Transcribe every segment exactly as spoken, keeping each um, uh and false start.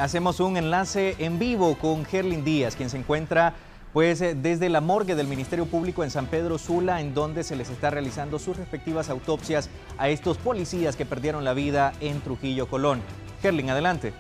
Hacemos un enlace en vivo con Gerlin Díaz, quien se encuentra pues desde la morgue del Ministerio Público en San Pedro Sula, en donde se les está realizando sus respectivas autopsias a estos policías que perdieron la vida en Trujillo, Colón. Gerlin, adelante.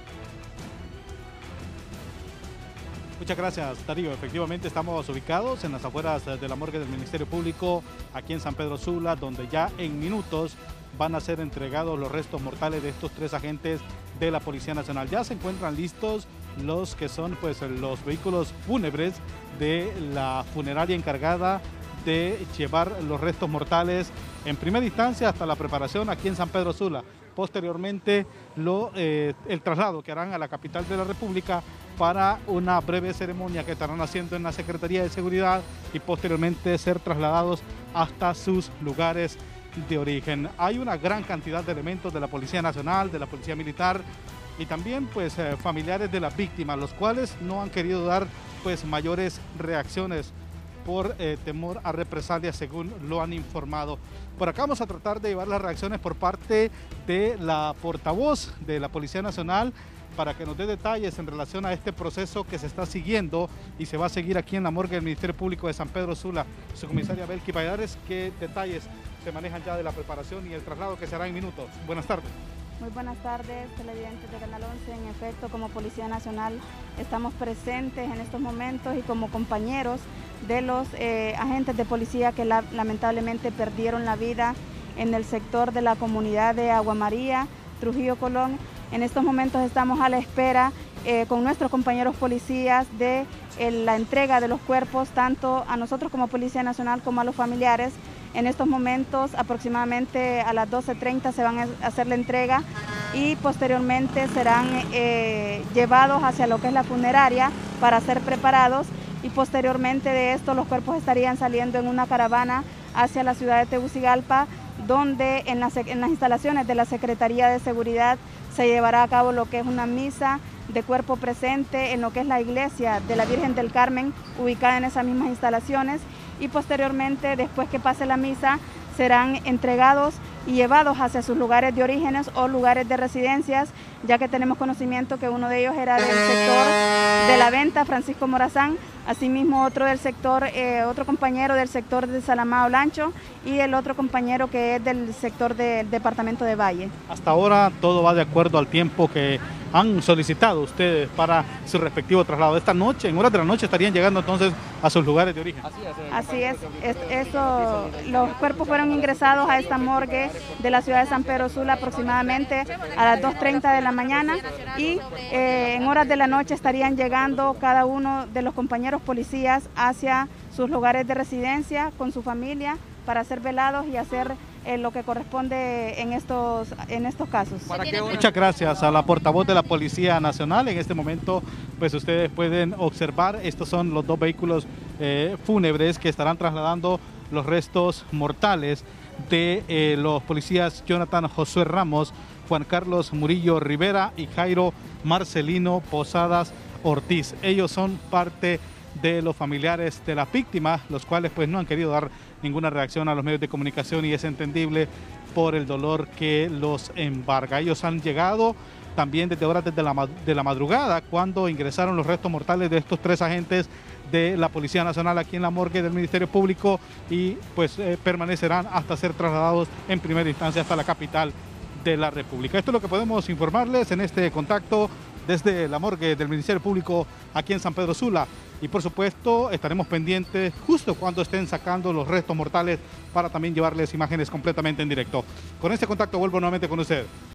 Muchas gracias, Darío. Efectivamente estamos ubicados en las afueras de la morgue del Ministerio Público, aquí en San Pedro Sula, donde ya en minutos van a ser entregados los restos mortales de estos tres agentes de la Policía Nacional. Ya se encuentran listos los que son pues los vehículos fúnebres de la funeraria encargada de llevar los restos mortales en primera instancia hasta la preparación aquí en San Pedro Sula. Posteriormente lo, eh, el traslado que harán a la capital de la República para una breve ceremonia que estarán haciendo en la Secretaría de Seguridad y posteriormente ser trasladados hasta sus lugares de origen. Hay una gran cantidad de elementos de la Policía Nacional, de la Policía Militar y también pues eh, familiares de las víctimas, los cuales no han querido dar pues mayores reacciones por eh, temor a represalias, según lo han informado. Por acá vamos a tratar de llevar las reacciones por parte de la portavoz de la Policía Nacional para que nos dé detalles en relación a este proceso que se está siguiendo y se va a seguir aquí en la morgue del Ministerio Público de San Pedro Sula. Su comisaria Belki Valladares, ¿qué detalles se manejan ya de la preparación y el traslado que se hará en minutos? Buenas tardes. Muy buenas tardes, televidentes de Canal once. En efecto, como Policía Nacional estamos presentes en estos momentos y como compañeros de los eh, agentes de policía que la, lamentablemente perdieron la vida en el sector de la comunidad de Aguamaría, Trujillo, Colón. En estos momentos estamos a la espera eh, con nuestros compañeros policías de eh, la entrega de los cuerpos, tanto a nosotros como Policía Nacional como a los familiares. En estos momentos, aproximadamente a las doce treinta, se van a hacer la entrega y posteriormente serán eh, llevados hacia lo que es la funeraria para ser preparados, y posteriormente de esto los cuerpos estarían saliendo en una caravana hacia la ciudad de Tegucigalpa, donde en las, en las instalaciones de la Secretaría de Seguridad se llevará a cabo lo que es una misa de cuerpo presente en lo que es la iglesia de la Virgen del Carmen, ubicada en esas mismas instalaciones, y posteriormente, después que pase la misa, serán entregados y llevados hacia sus lugares de orígenes o lugares de residencias, ya que tenemos conocimiento que uno de ellos era del sector de La Venta, Francisco Morazán, asimismo otro del sector, eh, otro compañero del sector de Salamao Lancho y el otro compañero que es del sector del departamento de Valle. Hasta ahora todo va de acuerdo al tiempo que han solicitado ustedes para su respectivo traslado. Esta noche, en horas de la noche, estarían llegando entonces a sus lugares de origen. Así es, es eso, los cuerpos fueron ingresados a esta morgue de la ciudad de San Pedro Sula aproximadamente a las dos treinta de la mañana y eh, en horas de la noche estarían llegando cada uno de los compañeros policías hacia sus lugares de residencia con su familia para ser velados y hacer eh, lo que corresponde en estos, en estos casos. Muchas gracias a la portavoz de la Policía Nacional. En este momento pues ustedes pueden observar, estos son los dos vehículos eh, fúnebres que estarán trasladando los restos mortales de eh, los policías Jonathan Josué Ramos, Juan Carlos Murillo Rivera y Jairo Marcelino Posadas Ortiz. Ellos son parte de los familiares de las víctimas, los cuales pues no han querido dar ninguna reacción a los medios de comunicación, y es entendible por el dolor que los embarga. Ellos han llegado también desde horas desde la, de la madrugada, cuando ingresaron los restos mortales de estos tres agentes de la Policía Nacional aquí en la morgue del Ministerio Público, y pues eh, permanecerán hasta ser trasladados en primera instancia hasta la capital de la República. Esto es lo que podemos informarles en este contacto desde la morgue del Ministerio Público aquí en San Pedro Sula, y por supuesto estaremos pendientes justo cuando estén sacando los restos mortales para también llevarles imágenes completamente en directo. Con este contacto vuelvo nuevamente con usted.